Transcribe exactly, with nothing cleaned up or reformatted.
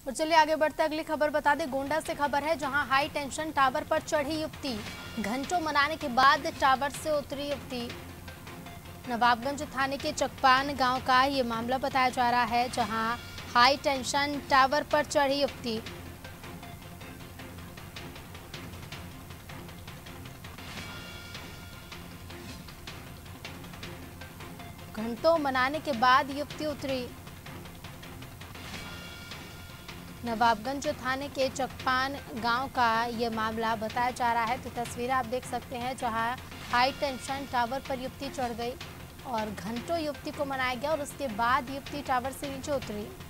और चलिए आगे बढ़ते अगली खबर बता दें। गोंडा से खबर है, जहां हाई टेंशन टावर पर चढ़ी युवती, घंटों मनाने के बाद टावर से उतरी युवती। नवाबगंज थाने के चकपान गांव का ये मामला बताया जा रहा है, जहां हाई टेंशन टावर पर चढ़ी युवती। घंटों मनाने के बाद युवती उतरी। नवाबगंज थाने के चकपान गांव का ये मामला बताया जा रहा है। तो तस्वीरें आप देख सकते हैं, जहां हाई टेंशन टावर पर युवती चढ़ गई और घंटों युवती को मनाया गया और उसके बाद युवती टावर से नीचे उतरी।